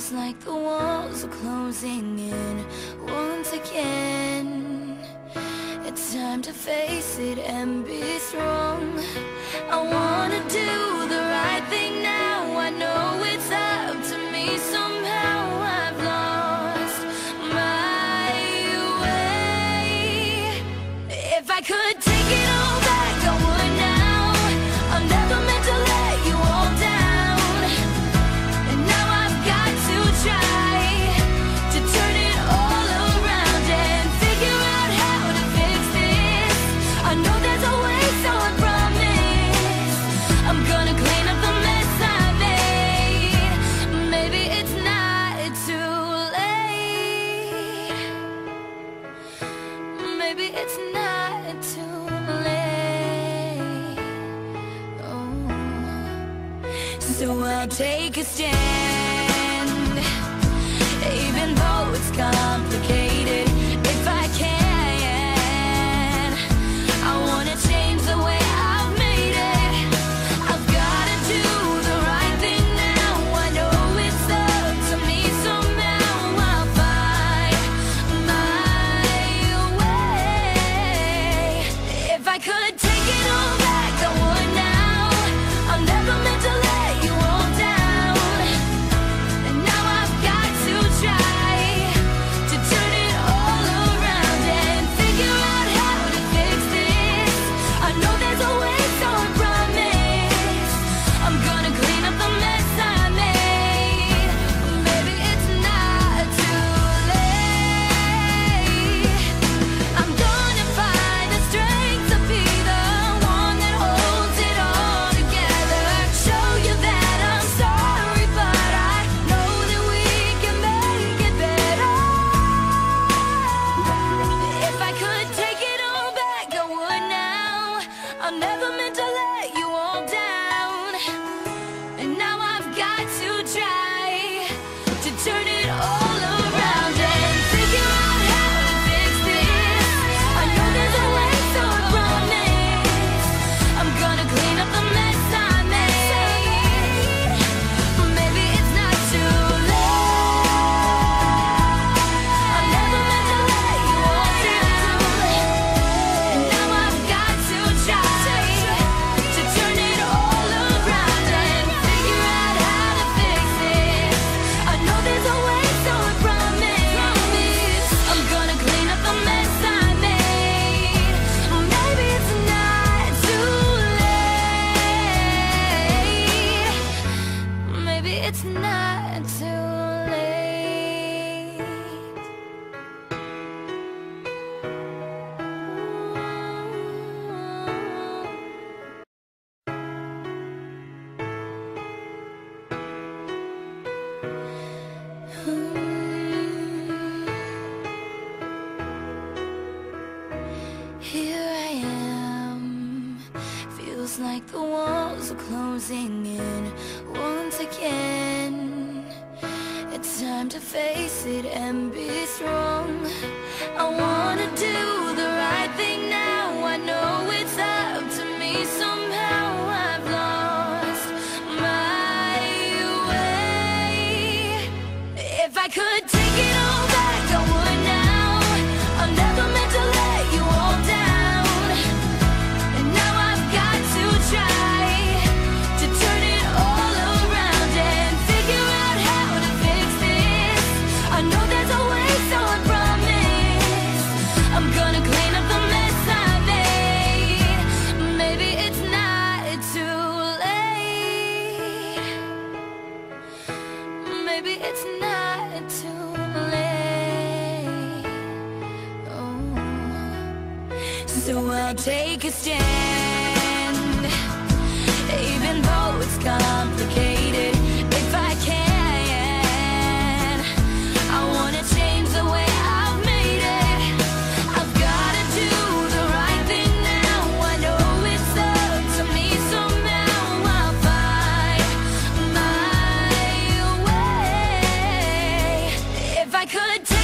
Feels like the walls are closing in once again. It's time to face it and be strong. I wanna do the right thing now. I know it's up to me. Somehow I've lost my way. If I could take it all back, I would now. I'm never meant to let you all down, and now I've got to try to turn it all around and figure out how to fix this. I know there's a way, so I promise I'm gonna clean up the mess I made. Maybe it's not too late. Maybe it's not too late. Oh. So I'll take a stand, even though it's complicated. If I can, I wanna change the way I've made it. I've gotta do the right thing now. I know it's up to me. Somehow I'll find my way. If I could take it all back, I would now. I'm never meant to let you all down, and now I've got to try to turn it all around and figure out how to fix this. I know there's a way, so I promise I'm gonna clean up the mess I made. Maybe it's not too late. I'm gonna find the strength to be the one that holds it all together. Show you that I'm sorry, but I know that we can make it better. If I could take it all back, I would now. I'm never meant to let you all down, and now I've got to try to turn it all around and figure out how to fix this. I know there's a way, so I promise I'm gonna clean up the mess I made. Maybe it's not too late. I'm never meant to let you all down, and now I've got to try to turn it all around and figure out how to fix this. I know there's a way, so I promise I'm gonna clean up the mess I made. Maybe it's not too late. Maybe it's not too late. Here I am. Feels like the walls are closing in once again. It's time to face it and be strong. I wanna do the right thing now. I know it's up to me. Somehow I've lost my way. If I could take it all back, I would now. I'm never meant to let you all down, and now I've got to try to turn it all around and figure out how to fix this. I know there's a way, so I promise I'm gonna clean up the mess I made. Maybe it's not too late. Maybe it's not too late. Oh. So I'll take a stand, even though it's complicated. If I can, I wanna change the way I've made it. I've gotta do the right thing now. I know it's up to me. Somehow I'll find my way. If I could take